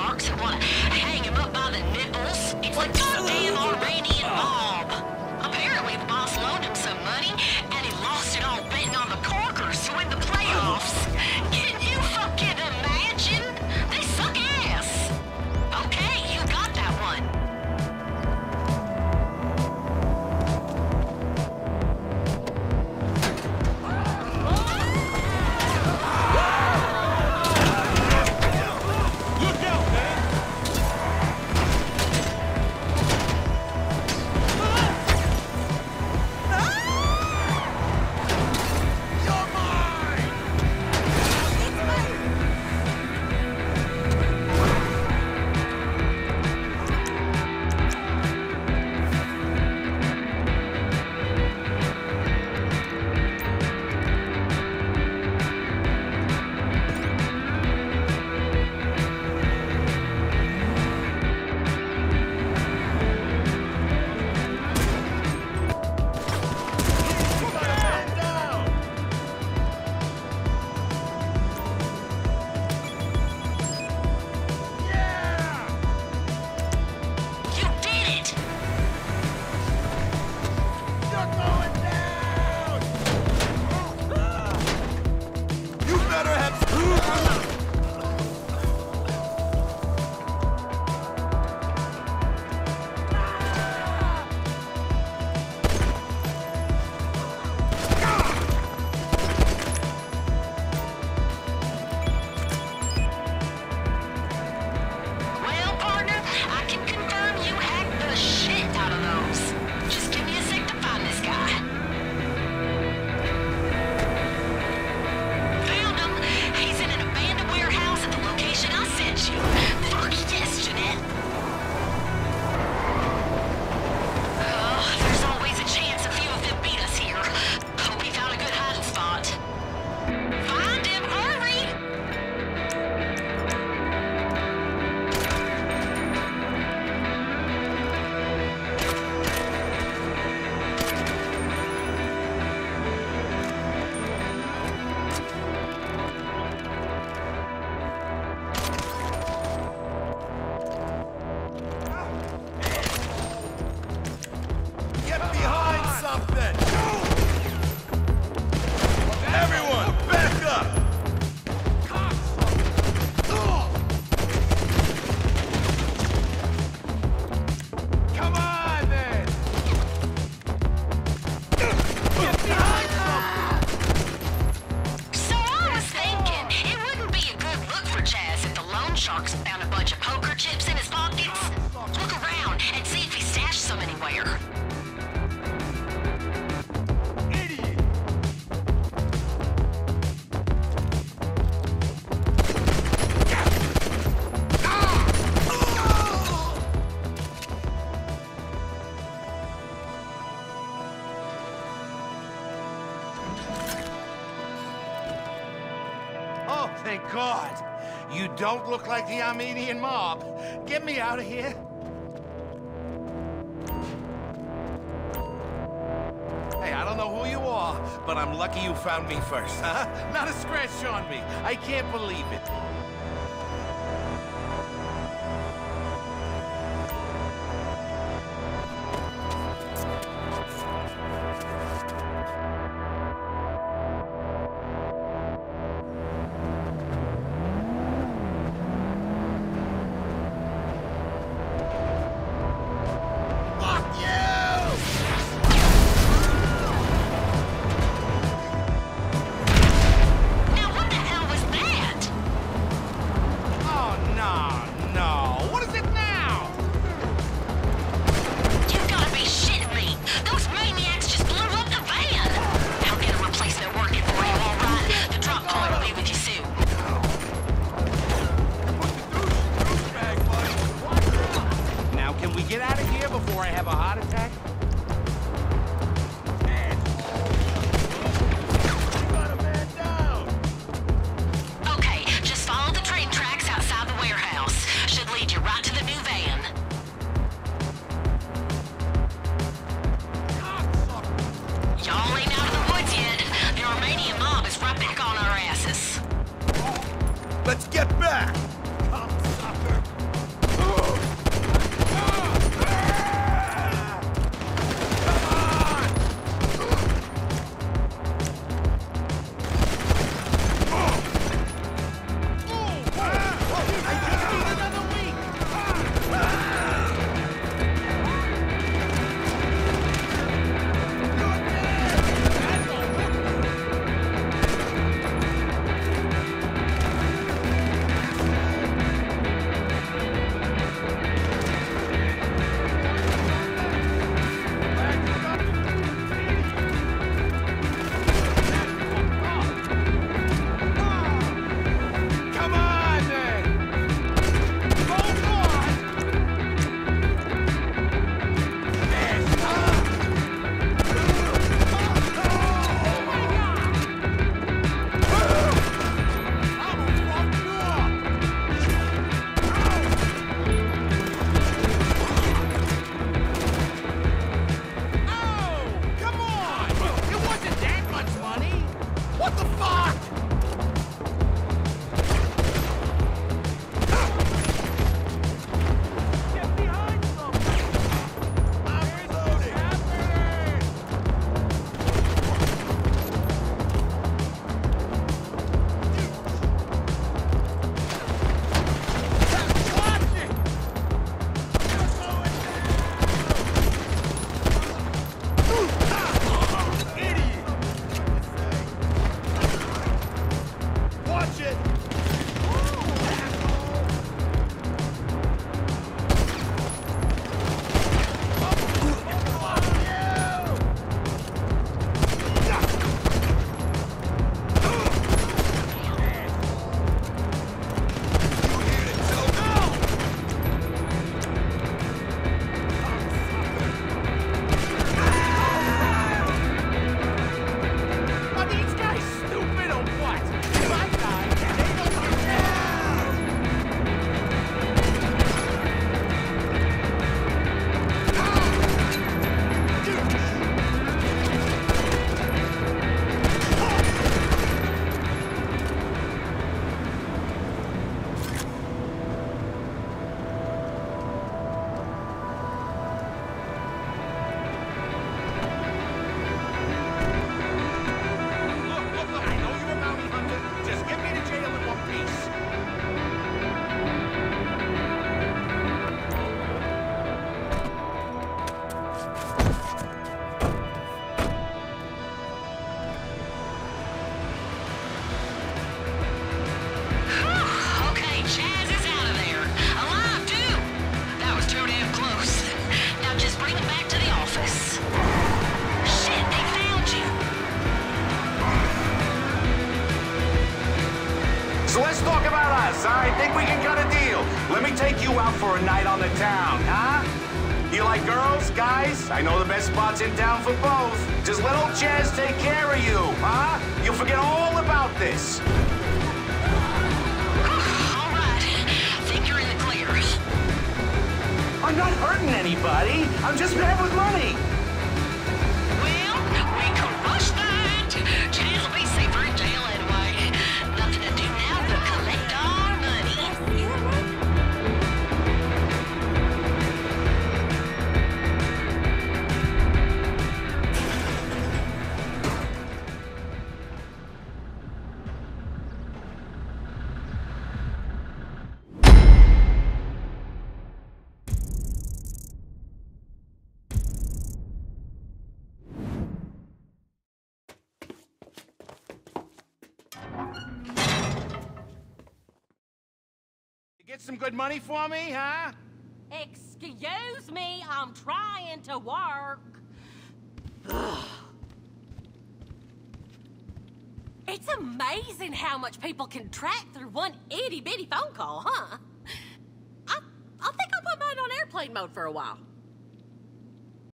sharks and want to hang him up by the nipples. It's the goddamn Armenian mob. Apparently the boss loaned him some money, and he lost it all betting on the Corkers to win the playoffs. Can you fucking imagine? They suck ass. Okay, you got that one. Sharks found a bunch of poker chips in his pockets. Look around and see if he stashed some anywhere. Idiot! Oh, thank God! You don't look like the Armenian mob. Get me out of here. Hey, I don't know who you are, but I'm lucky you found me first, huh? Not a scratch on me. I can't believe it. Let's get back! Come, sucker! Let me take you out for a night on the town, huh? You like girls, guys? I know the best spots in town for both. Just let old Chaz take care of you, huh? You'll forget all about this. All right. Think you're in the clear. I'm not hurting anybody. I'm just bad with money. Well, we can rush that. Chaz will be safer in jail anyway. Nothing to do now but collect our money. You get some good money for me, huh? Excuse me, I'm trying to work. It's amazing how much people can track through one itty-bitty phone call, huh? I think I'll put mine on airplane mode for a while.